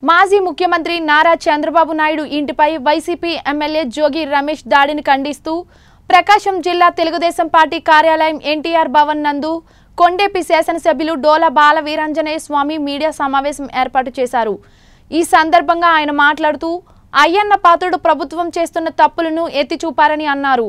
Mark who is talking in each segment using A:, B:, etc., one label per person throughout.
A: మాజీ ముఖ్యమంత్రి నారా చంద్రబాబు నాయుడు ఇంటిపై వైసీపీ ఎమ్మెల్యే జోగి రమేష్ దాడిని ఖండిస్తూ ప్రకాశం జిల్లా తెలుగుదేశం పార్టీ కార్యాలయం ఎన్టీఆర్ భవన్ నందు కొండేపి శాసనసభ్యులు డోలా బాల వీరాంజనేయ స్వామి మీడియా సమావేశం ఏర్పాటు చేశారు। ఈ సందర్భంగా ఆయన మాట్లాడుతూ అయ్యన్న పాత్రుడు ప్రభుత్వం చేస్తున్న తప్పులను ఎత్తి చూపారని అన్నారు।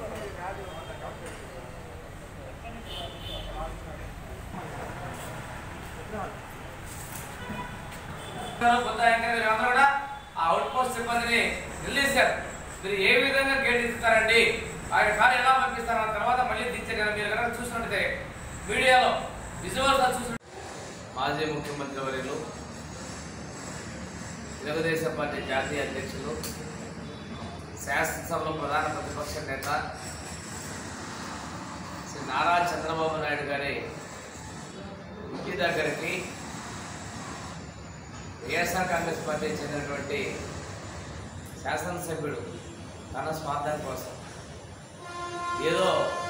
B: అవుట్పోస్ట్ సిబ్బందిని నిలిచారు। మీరు ఏ విధంగా గేట్ ఇస్తారండి, ఆయన కారు ఎలా పంపిస్తారు అన్న తర్వాత మళ్ళీ దించే కదా మీరు కనుక చూసినట్టయితే మీడియాలో విజువల్స్ చూసి మాజీ ముఖ్యమంత్రి వర్యులు తెలుగుదేశం పార్టీ జాతీయ అధ్యక్షులు శాసనసభలో ప్రధాన ప్రతిపక్ష నేత శ్రీ నారా చంద్రబాబు నాయుడు గారి ఇంటి దగ్గరికి వైఎస్ఆర్ కాంగ్రెస్ పార్టీకి చెందినటువంటి శాసనసభ్యుడు తన స్వార్థం కోసం ఏదో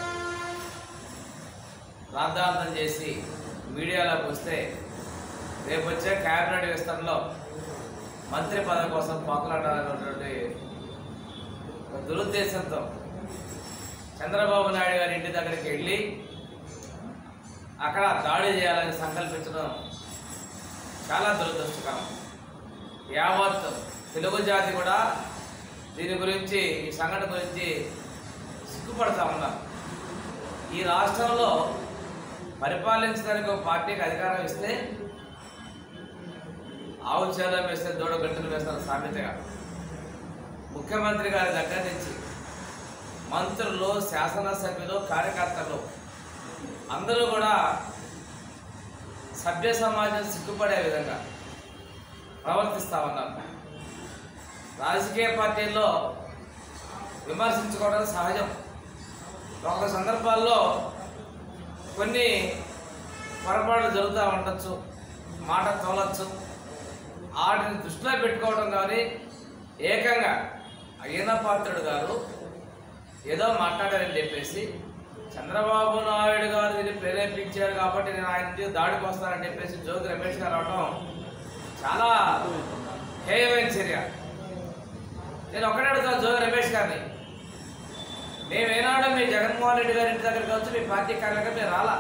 B: రాద్ధాంతం చేసి మీడియాలోకి వస్తే రేపు వచ్చే క్యాబినెట్ విస్తరణలో మంత్రి పదవి కోసం పోకలాడాలనేటువంటి దురుద్దేశంతో చంద్రబాబు నాయుడు గారి ఇంటి దగ్గరికి వెళ్ళి అక్కడ దాడి చేయాలని సంకల్పించడం చాలా దురదృష్టకరం। యావత్ తెలుగు జాతి కూడా దీని గురించి, ఈ సంఘటన గురించి సిగ్గుపడతా ఉన్నారు। ఈ రాష్ట్రంలో పరిపాలించడానికి ఒక పార్టీకి అధికారం ఇస్తే ఆవు చేలం వేస్తే దూడ గట్టును వేస్తున్న సామెతగా ముఖ్యమంత్రి గారి దగ్గర నుంచి మంత్రులు, శాసనసభ్యులు, కార్యకర్తలు అందరూ కూడా సభ్య సమాజం సిగ్గుపడే విధంగా ప్రవర్తిస్తూ ఉన్నారు। రాజకీయ పార్టీల్లో విమర్శించుకోవడం సహజం। ఒక సందర్భాల్లో కొన్ని పొరపాట్లు జరుగుతూ ఉండొచ్చు, మాట తోలచ్చు, వాటిని దృష్టిలో పెట్టుకోవడం కానీ ఏకంగా అయ్యన్న పాత్రుడు గారు ఏదో మాట్లాడారని చెప్పేసి చంద్రబాబు నాయుడు గారు దీన్ని ప్రేరేపించారు కాబట్టి నేను ఆయన దాడికి వస్తానని చెప్పేసి జోగి రమేష్ గారు అవడం చాలా హేయమైన చర్య। నేను ఒకటే అడుగుతాను జోగి రమేష్ గారిని, మేమేనాడో మీ జగన్మోహన్ రెడ్డి గారి ఇంటి దగ్గరికి వచ్చి మీ పార్టీ కార్యాలయం మీరు రాలా?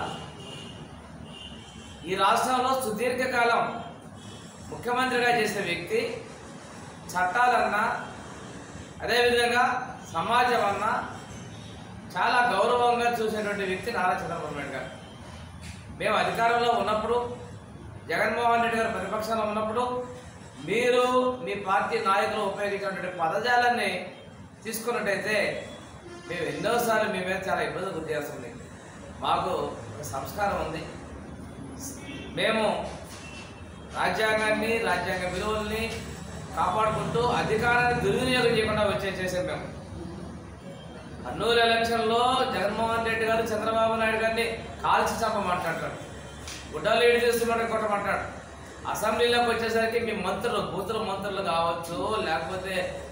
B: ఈ రాష్ట్రంలో సుదీర్ఘకాలం ముఖ్యమంత్రిగా చేసిన వ్యక్తి చట్టాలన్నా అదేవిధంగా సమాజం అన్నా చాలా గౌరవంగా చూసేటువంటి వ్యక్తి నారా చంద్రబాబు నాయుడు గారు। మేము అధికారంలో ఉన్నప్పుడు, జగన్మోహన్ రెడ్డి గారు ప్రతిపక్షంలో ఉన్నప్పుడు మీరు మీ పార్టీ నాయకులు ఉపయోగించినటువంటి పదజాలాన్ని తీసుకున్నట్టయితే మేము ఎన్నోసార్లు మీ మీద చాలా ఇబ్బందులు గురి చేస్తుంది। మాకు ఒక సంస్కారం ఉంది, మేము రాజ్యాంగాన్ని, రాజ్యాంగ విలువల్ని కాపాడుకుంటూ అధికారాన్ని దుర్వినియోగం చేయకుండా చేసాం। మేము కర్నూలు ఎలక్షన్లో జగన్మోహన్ రెడ్డి గారు చంద్రబాబు నాయుడు గారిని కాల్చి చంపమంటాడు, గుడ్డలు ఏడు చేస్తున్నట్టు కొట్టమంటాడు। అసెంబ్లీలోకి వచ్చేసరికి మీ మంత్రులు, బూతుల మంత్రులు కావచ్చు, లేకపోతే